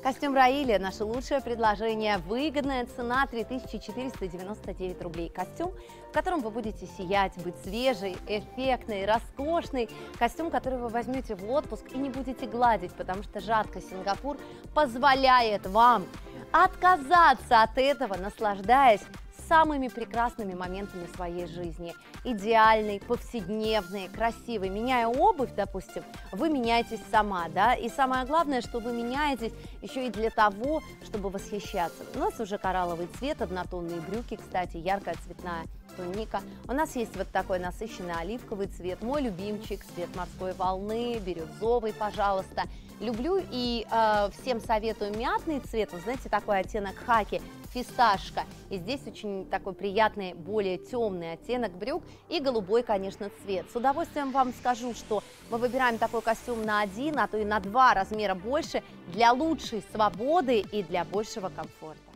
Костюм Раиля – наше лучшее предложение. Выгодная цена – 3499 рублей. Костюм, в котором вы будете сиять, быть свежей, эффектной, роскошной. Костюм, который вы возьмете в отпуск и не будете гладить, потому что жарко Сингапур позволяет вам отказаться от этого, наслаждаясь самыми прекрасными моментами своей жизни. Идеальный, повседневный, красивый. Меняя обувь, допустим, вы меняетесь сама, да, и самое главное, что вы меняетесь еще и для того, чтобы восхищаться. У нас уже коралловый цвет, однотонные брюки, кстати, яркая цветная туника. У нас есть вот такой насыщенный оливковый цвет, мой любимчик, цвет морской волны, бирюзовый, пожалуйста. Люблю и всем советую мятный цвет, вы знаете, такой оттенок хаки, фисташка. И здесь очень такой приятный, более темный оттенок брюк и голубой, конечно, цвет. С удовольствием вам скажу, что мы выбираем такой костюм на 1, а то и на 2 размера больше для лучшей свободы и для большего комфорта.